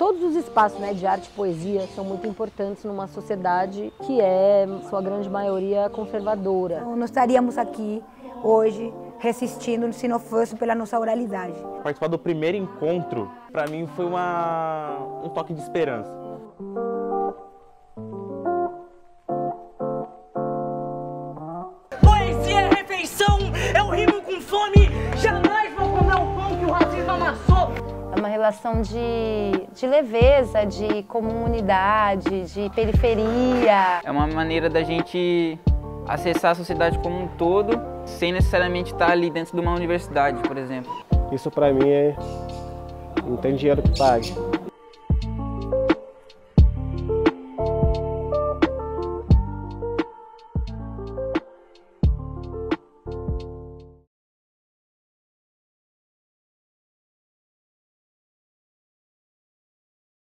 Todos os espaços, né, de arte e poesia são muito importantes numa sociedade que é, sua grande maioria, conservadora. Então, não estaríamos aqui hoje resistindo se não fosse pela nossa oralidade. Participar do primeiro encontro, para mim, foi um toque de esperança. Poesia é refeição, eu rimo com fome, jamais vou comer o pão que o racismo amassou. É uma relação de leveza, de comunidade, de periferia. É uma maneira da gente acessar a sociedade como um todo, sem necessariamente estar ali dentro de uma universidade, por exemplo. Isso para mim não tem dinheiro que pague.